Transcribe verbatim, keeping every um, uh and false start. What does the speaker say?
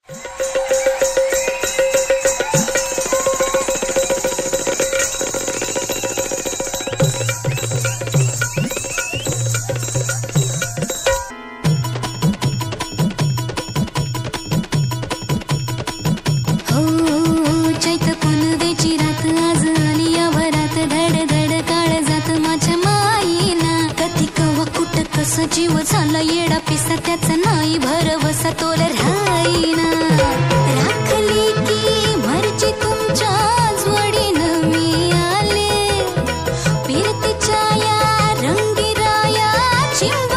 जीव झाला येडा पिसा त्याचा नाही भरवसा तोल राहीना राखली की मर्जी तुमच्या जोडीनं मी आले फिरतीच्या या रंगीराया चिं